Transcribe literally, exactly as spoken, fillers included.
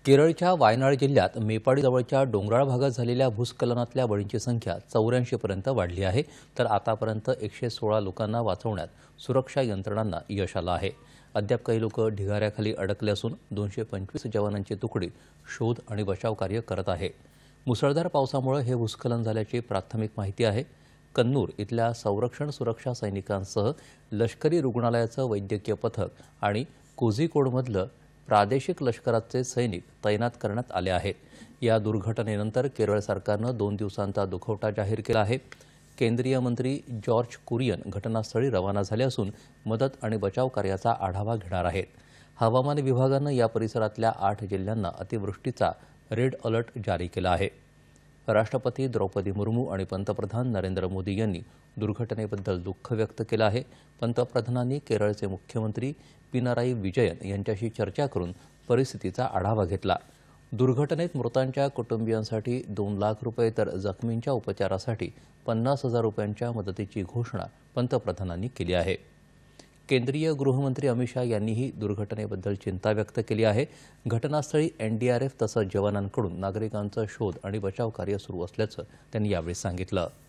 केरळच्या वायनाड जिल्ह्यात मेपाडीजवळच्या डोंगराळ भागात झालेल्या भूस्खलनातल्या बळींची संख्या चौऱ्याऐंशी पर्यंत वाढली आहे, तर आतापर्यंत एकशे सोळा लोकांना वाचवण्यात सुरक्षा यंत्रणांना यश आलं आहे। अद्याप काही लोक ढिगाऱ्याखाली अडकले असून दोनशे पंचवीस जवानांची तुकडी शोध आणि बचाव कार्य करत आहे। मुसळधार पावसामुळे हे भूस्खलन झाल्याची प्राथमिक माहिती आहे। कन्नूर इथल्या संरक्षण सुरक्षा सैनिकांसह लष्करी रुग्णालयाचं वैद्यकीय पथक आणि कोझिकोडमधलं प्रादेशिक लष्कराचे सैनिक तैनात करण्यात आले आहेत। या दुर्घटनेनंतर केरळ सरकारनं दोन दिवसांचा दुखवटा जाहीर केला आहे। केंद्रीय मंत्री जॉर्ज कुरियन घटनास्थळी रवाना झाले असून मदत आणि बचाव कार्याचा आढावा घेणार आहेत। हवामान विभागानं या परिसरातल्या आठ जिल्ह्यांना अतिवृष्टीचा रेड अलर्ट जारी केला आहे। राष्ट्रपती द्रौपदी मुर्मू आणि पंतप्रधान नरेंद्र मोदी यांनी दुर्घटनेबद्दल दुःख व्यक्त केलं आहे। पंतप्रधानांनी केरळचे मुख्यमंत्री पिनाराई विजयन यांच्याशी चर्चा करून परिस्थितीचा आढावा घेतला। दुर्घटनेत मृतांच्या कुटुंबियांसाठी दोन लाख रुपये तर जखमींच्या उपचारासाठी पन्नास हजार रुपयांच्या मदतीची घोषणा पंतप्रधानांनी केली आहे। केंद्रीय गृहमंत्री अमित शाह यांनीही दुर्घटनेबद्दल चिंता व्यक्त केली आहे। घटनास्थळी एनडीआरएफ तसंच जवानांकडून नागरिकांचा शोध आणि बचाव कार्य सुरू असल्याचं त्यांनी यावेळी सांगितलं।